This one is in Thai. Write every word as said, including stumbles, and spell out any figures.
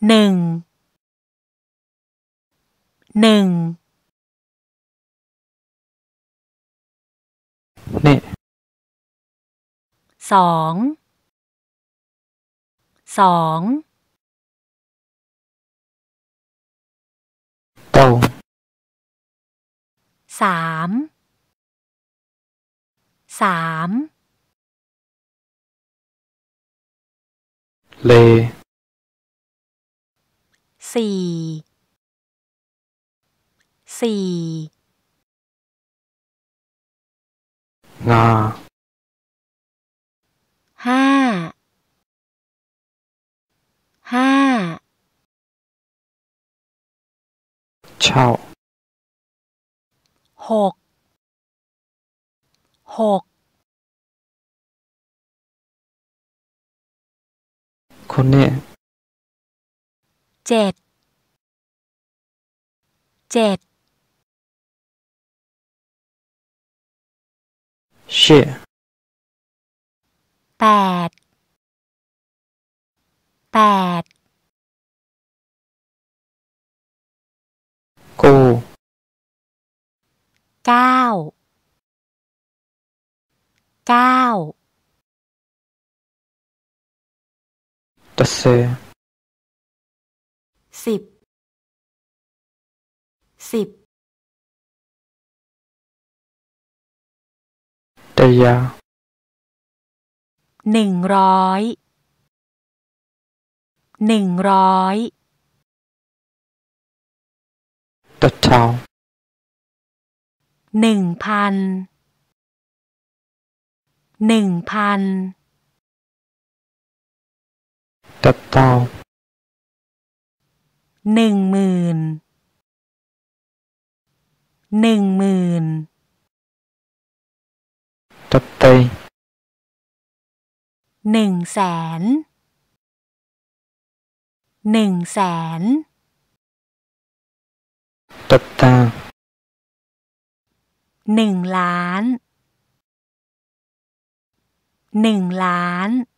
หนึ่งหนึ่งนี่สองสองโตสามสามเลสี่สี่งาห้าห้าเช่าหกหกคนนี้เจ็ดเจ็ดเชี่ยแปดแปดกูเก้าเก้าตะเซสิบสิบตะยาหนึ่งร้อยหนึ่งร้อยตะเท้าหนึ่งพันหนึ่งพันตะเต้าหนึ่งหมื่นหนึ่งหมื่นตะเตยหนึ่งแสนหนึ่งแสนตะตาหนึ่งล้านหนึ่งล้าน